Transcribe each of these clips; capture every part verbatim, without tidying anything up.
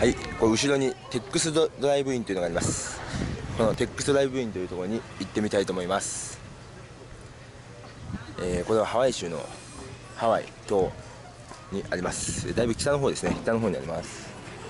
はい、これ後ろにテックスドライブインというのがあります。このテックスドライブインというところに行ってみたいと思います。えー、これはハワイ州のハワイ島にあります。だいぶ北の方ですね。北の方にあります。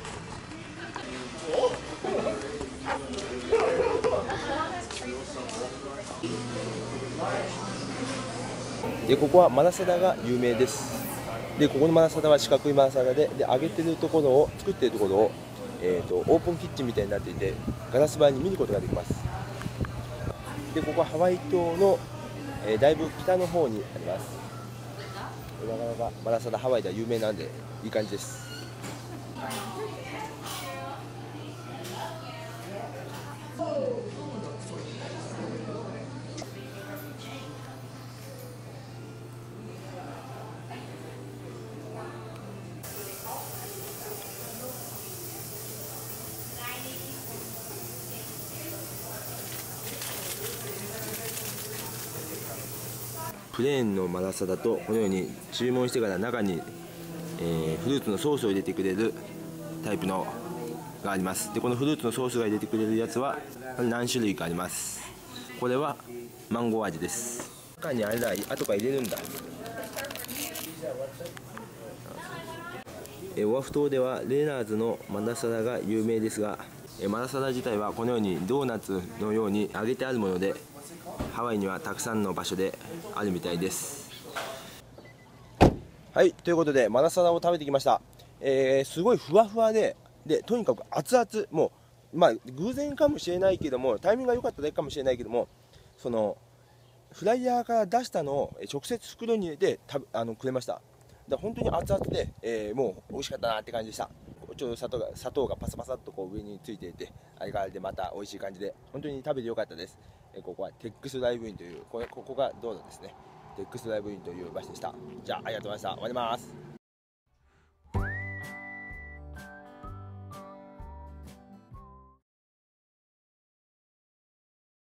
でここはマラサダが有名です。でここのマラサダは四角いマラサダで、で揚げてるところを作っているところを、えー、とオープンキッチンみたいになっていて、ガラス張りに見ることができます。でここはハワイ島の、えー、だいぶ北の方にあります。なかなかマラサダハワイでは有名なんでいい感じです。プレーンのマラサダとこのように注文してから中に、えー、フルーツのソースを入れてくれるタイプのがあります。でこのフルーツのソースが入れてくれるやつは何種類かあります。これはマンゴー味です。中にあれだ、後から入れるんだ。えー、オアフ島ではレナーズのマラサダが有名ですが、えー、マラサダ自体はこのようにドーナツのように揚げてあるもので、ハワイにはたくさんの場所であるみたいです。はい、ということでマラサダを食べてきました。えー、すごいふわふわで、でとにかく熱々、もうまあ偶然かもしれないけども、タイミングが良かっただけかもしれないけども、そのフライヤーから出したのを直接袋に入れてたあのくれました。だ本当に熱々で、えー、もう美味しかったなって感じでした。ちょうど砂糖が砂糖がパサパサっとこう上についていて、あれがあれでまた美味しい感じで、本当に食べてよかったです。えー、ここはテックスドライブインという、これここが道路ですね。テックスドライブインという場所でした。じゃあありがとうございました。終わります。